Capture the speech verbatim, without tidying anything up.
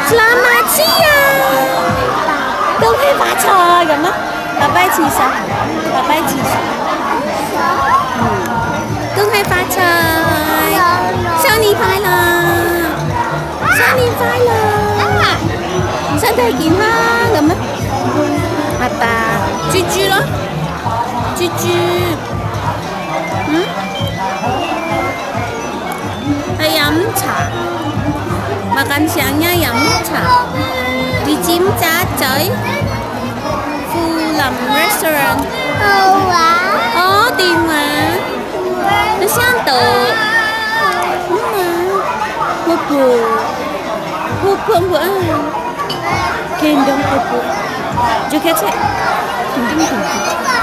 Selamat siang. Tôi thấy phát trời rồi đó. Bà bay chỉ sao? Bà bay chỉ sao? Tôi thấy phát trời. Sinh nhật快樂. Sinh nhật快樂.身體健康咁啊！阿爸，豬豬咯，豬豬，嗯，去飲茶，makan siangnya 飲茶，di尖沙咀富林 restaurant。好玩。哦，電話，你想到？嗯啊，婆婆，婆婆婆啊。Gendong ibu juga cek gendong ibu